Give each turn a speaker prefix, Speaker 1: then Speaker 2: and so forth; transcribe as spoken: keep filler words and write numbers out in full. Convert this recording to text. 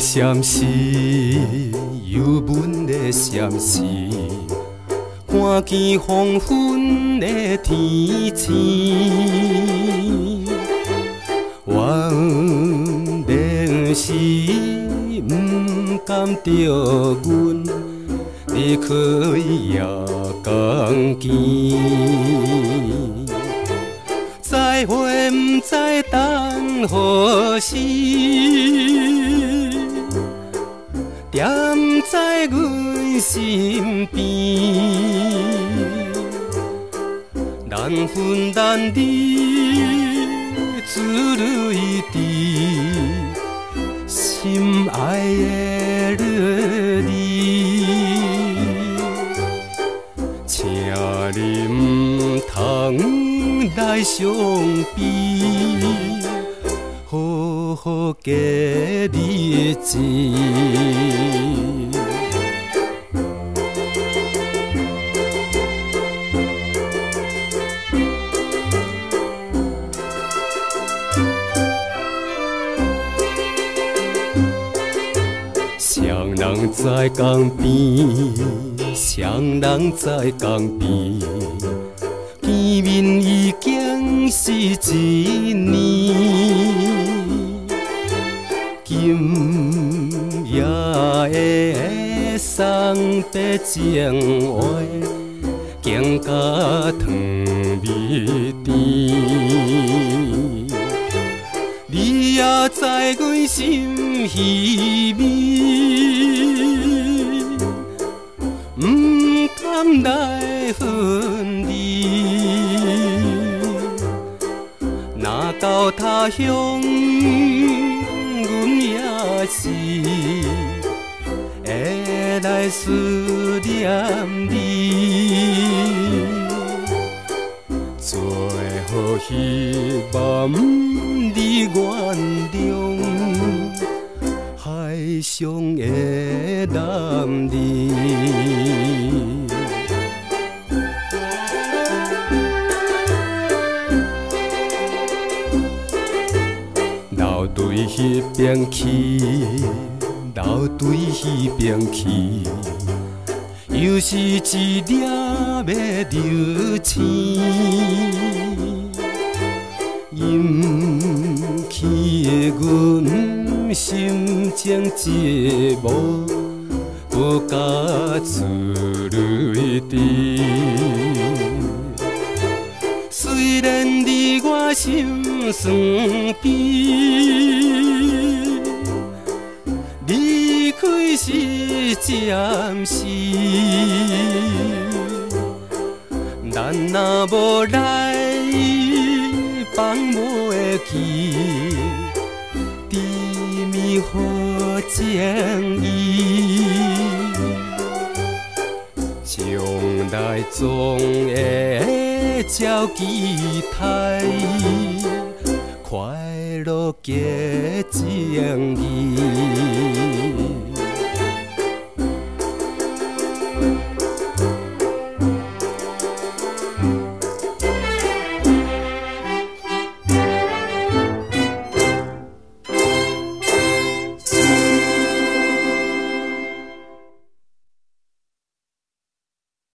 Speaker 1: 闪时，忧闷的闪时，看见黄昏的天星。原来是不甘着阮离开夜光见。再会不知等何时，踮在阮身边，难分难离，珠泪滴，心爱的你，请你唔通来伤悲，好好过日子。双人在江边，双人在江边。见面已经是一年，今夜的送别情话，更加糖蜜甜。你也知阮心稀微，不甘来分离。若到他乡，阮也是会来思念你。最后希望你原谅海上的男儿。流对迄边去，流对迄边去，又是一粒要流星。引起的阮心情寂寞，不敢自泪滴。虽然离我心酸边，离开是暂时，咱若无来放袂记，甜蜜好情意，将来总会照期待，快乐结情谊。